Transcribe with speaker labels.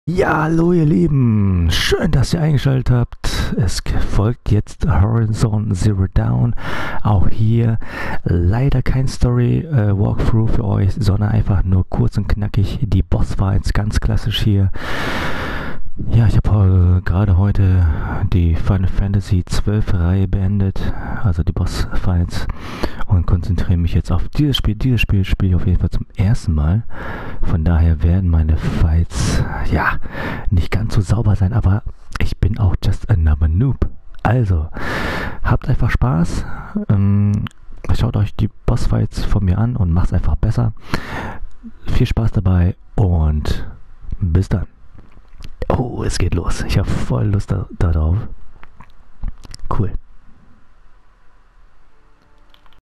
Speaker 1: Ja, hallo ihr Lieben, schön, dass ihr eingeschaltet habt. Es folgt jetzt Horizon Zero Dawn. Auch hier leider kein Story-Walkthrough für euch, sondern einfach nur kurz und knackig die Bossfights, ganz klassisch hier. Ja, ich habe gerade heute die Final Fantasy 12 Reihe beendet, also die Bossfights, und konzentriere mich jetzt auf dieses Spiel. Dieses Spiel spiele ich auf jeden Fall zum ersten Mal. Von daher werden meine Fights, ja, nicht ganz so sauber sein, aber ich bin auch just another Noob. Also, habt einfach Spaß, schaut euch die Bossfights von mir an und macht's einfach besser. Viel Spaß dabei und bis dann. Oh, es geht los. Ich habe voll Lust darauf. Cool.